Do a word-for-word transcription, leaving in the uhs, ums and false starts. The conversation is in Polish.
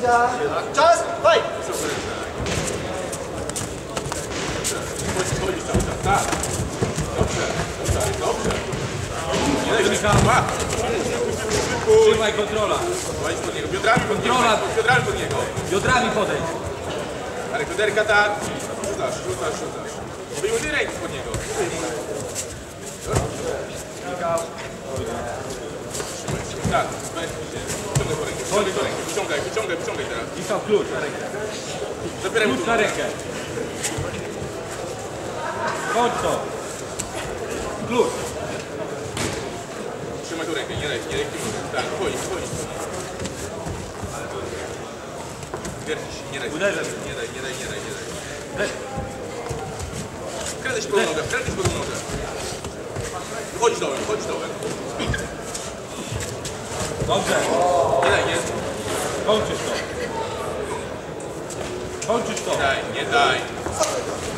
Uwaga! Czas! Faj! Tak. Dobrze, dobrze, dobrze. Nie daj się. Trzymaj kontrola. Pod niego. Biodrami pod niego. Kontrola. Biodrami pod niego. Biodrami podejdź. Ale bioderka tak. Rzucasz, rzucasz, rzucasz. Wyjmuj ręki pod niego. Tak, weź się. Wyciągaj po rękę. Wyciągaj po rękę. Wyciągaj, wyciągaj, wyciągaj teraz. Pisał klucz na rękę. Zabieraj mu Klucz tu. na rękę. Chodź to. Klucz. Trzymaj tu rękę, nie daj, nie daj kimu. Tak, chodź, chodź. Wiercisz się, nie daj. Uderzę. Nie daj, nie daj, nie daj, nie daj. Weź. Wkręcaj się pod nogę, wkręcaj się pod nogę. Chodź dołem, chodź dołem. Dobrze. Nie daj, nie. Kończysz to. Kończysz to. Nie daj, nie daj.